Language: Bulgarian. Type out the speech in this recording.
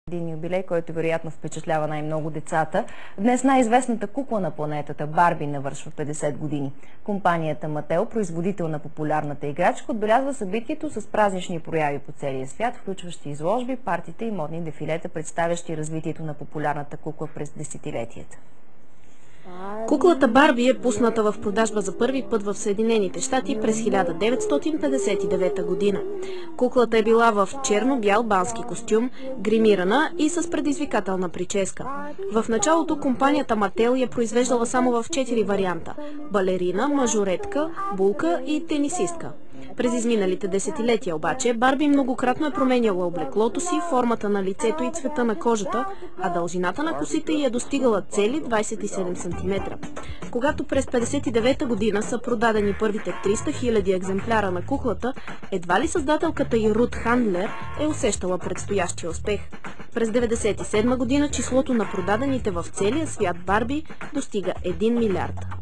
Един юбилей, който вероятно впечатлява най-много децата. Днес най-известната кукла на планетата Барби навършва 50 години. Компанията Мател, производител на популярната играчка, отбелязва събитието с празнични прояви по целия свят, включващи изложби, партита и модни дефилета, представящи развитието на популярната кукла през десетилетията. Куклата Барби е пусната в продажба за първи път в Съединените щати през 1959 година. Куклата е била в черно-бял бански костюм, гримирана и с предизвикателна прическа. В началото компанията Мател я произвеждала само в 4 варианта – балерина, мажоретка, булка и тенисистка. През изминалите десетилетия обаче Барби многократно е променяла облеклото си, формата на лицето и цвета на кожата, а дължината на косите й е достигала цели 27 см. Когато през 1959 година са продадени първите 300 000 екземпляра на куклата, едва ли създателката й Рут Хандлер е усещала предстоящия успех. През 1997 година числото на продадените в целия свят Барби достига 1 милиард.